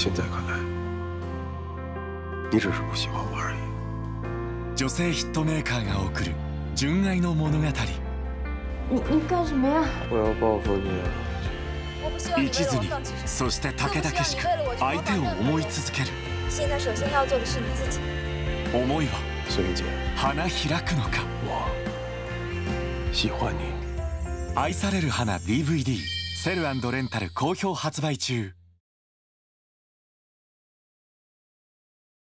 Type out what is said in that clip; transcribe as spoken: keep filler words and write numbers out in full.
现在看来，你只是不喜欢我而已。 女性ヒットメーカーが送る純愛の物語。 你你干什么呀？ 我要报复你啊！ 一途に、そしてたけだけしく相手を思い続ける。 现在首先要做的是你自己。 思いは孙玉姐， 花開くのか。 我喜欢你。 愛される花 ディーブイディー セル&レンタル好評発売中。